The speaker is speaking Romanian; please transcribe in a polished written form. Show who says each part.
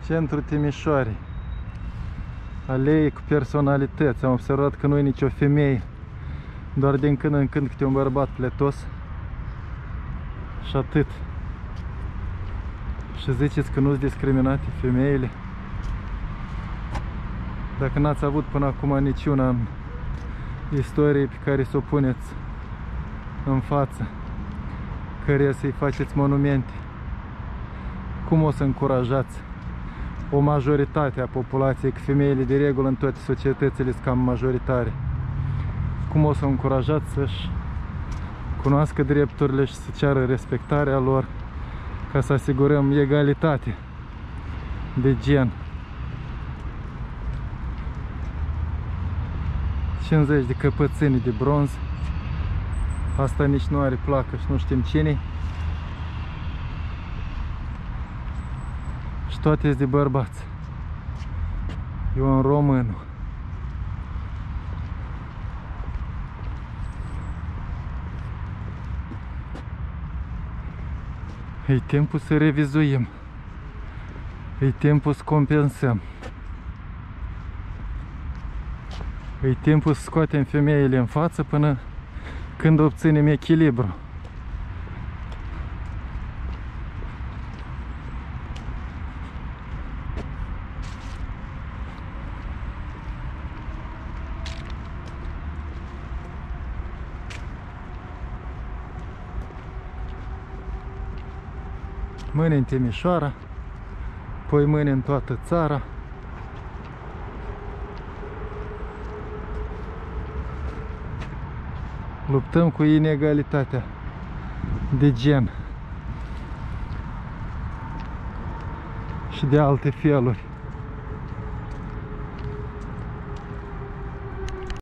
Speaker 1: Centrul Timișoarei. Alei cu personalități. Am observat că nu e nicio femeie, doar din când în când câte un bărbat pletos. Și atât. Și ziceți că nu-s discriminate femeile? Dacă n-ați avut până acum niciuna în istorie pe care să o puneți în față, căreia să-i faceți monumente, cum o să încurajați o majoritate a populației, că femeile de regulă în toate societățile sunt cam majoritare, cum o să o încurajați să-și cunoască drepturile și să ceară respectarea lor, ca să asigurăm egalitate de gen? 50 de căpățâni de bronz. Asta nici nu are placă și nu știm cine. Și toate sunt de bărbați. Ion Românu. E timpul să revizuim. E timpul să compensăm. E timpul să scoatem femeile în față până când obținem echilibru. Mâine în Timișoara, poi mâine în toată țara. Luptăm cu inegalitatea de gen și de alte feluri.